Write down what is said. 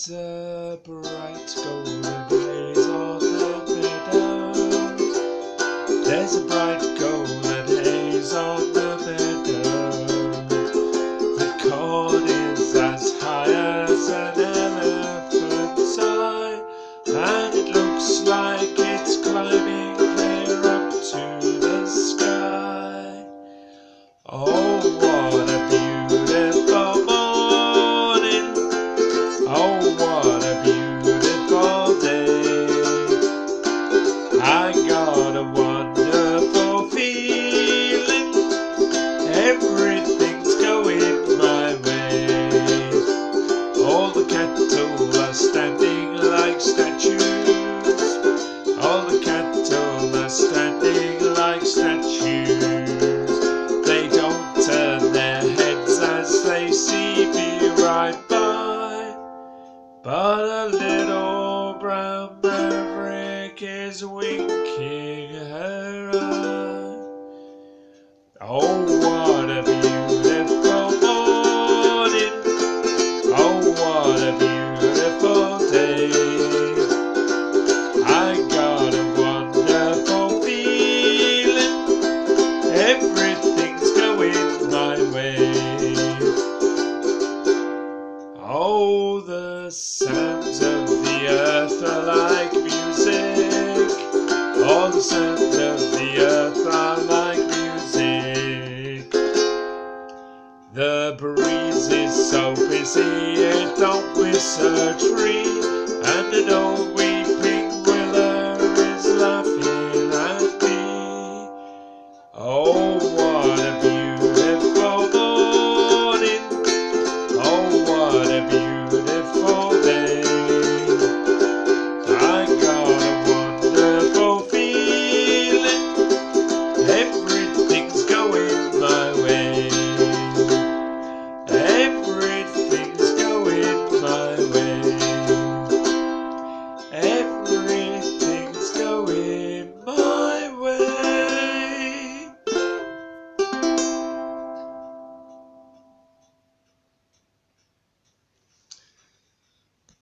There's a bright golden haze on the meadow. There's a bright golden haze on the meadow. The corn is as high as an elephant's eye, and it looks like it's climbing clear up to the sky. Oh, what a beautiful morning. Oh, what a beautiful day. I got a wonderful feeling. Everything's going my way. All the cattle are standing like statues. All the cattle are standing like statues. They don't turn their heads as they see me ride by. But a little brown maverick is winking her eye. Oh, what a beautiful morning. Oh, what a beautiful day. I got a wonderful feeling. Everything's going my way. Oh, the sounds of the earth are like music. All the sounds of the earth are like music. The breeze is so busy it don't miss a tree, and an old